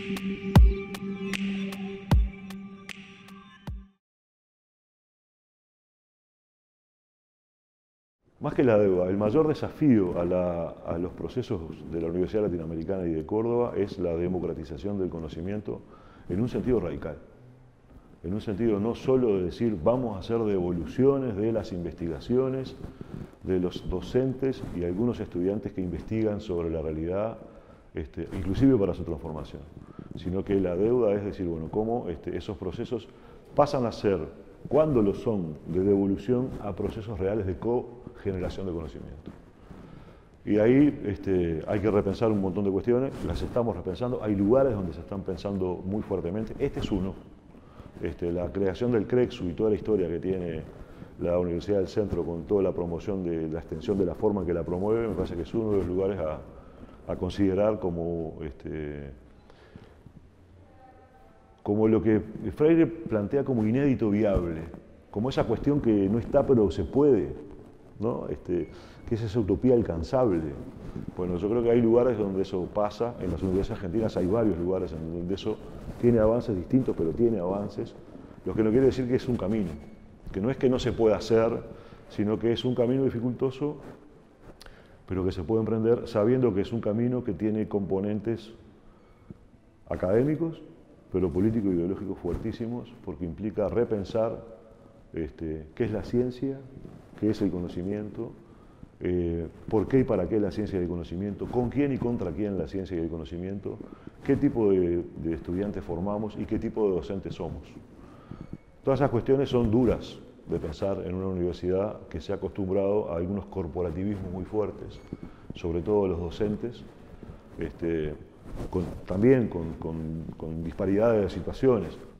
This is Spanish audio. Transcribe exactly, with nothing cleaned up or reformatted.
Más que la deuda, el mayor desafío a, la, a los procesos de la Universidad Latinoamericana y de Córdoba es la democratización del conocimiento en un sentido radical. En un sentido no solo de decir vamos a hacer devoluciones de las investigaciones de los docentes y algunos estudiantes que investigan sobre la realidad, este, inclusive para su transformación, sino que la deuda es decir, bueno, cómo este, esos procesos pasan a ser, cuando lo son, de devolución a procesos reales de cogeneración de conocimiento. Y ahí este, hay que repensar un montón de cuestiones, las estamos repensando, hay lugares donde se están pensando muy fuertemente, este es uno. Este, la creación del CREXU y toda la historia que tiene la Universidad del Centro con toda la promoción de la extensión de la forma en que la promueve, me parece que es uno de los lugares a, a considerar como, este, como lo que Freire plantea como inédito viable, como esa cuestión que no está pero se puede, ¿no? Este, que es esa utopía alcanzable. Bueno, yo creo que hay lugares donde eso pasa, en las universidades argentinas hay varios lugares en donde eso tiene avances distintos, pero tiene avances, lo que no quiere decir que es un camino, que no es que no se pueda hacer, sino que es un camino dificultoso, pero que se puede emprender sabiendo que es un camino que tiene componentes académicos, pero políticos y ideológicos fuertísimos, porque implica repensar este, qué es la ciencia, qué es el conocimiento, eh, por qué y para qué la ciencia y el conocimiento, con quién y contra quién la ciencia y el conocimiento, qué tipo de, de estudiantes formamos y qué tipo de docentes somos. Todas esas cuestiones son duras de pensar en una universidad que se ha acostumbrado a algunos corporativismos muy fuertes, sobre todo los docentes, este, con, también con, con, con disparidades de situaciones.